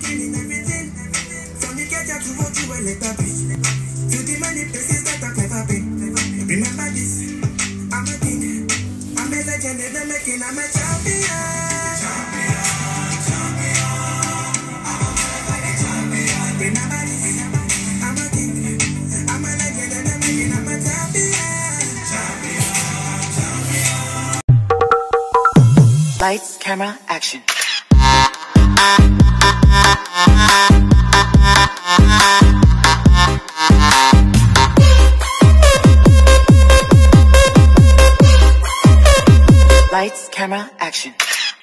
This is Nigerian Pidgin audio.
everything in everything. From the catcher to what you will let up be. To the many places that I've never been. Remember this, I'm a king. I'm a legend in the making, I'm a champion. Remember this, I'm a king. I'm a legend in the making, I'm a champion. Lights, camera, action. Lights, camera, action.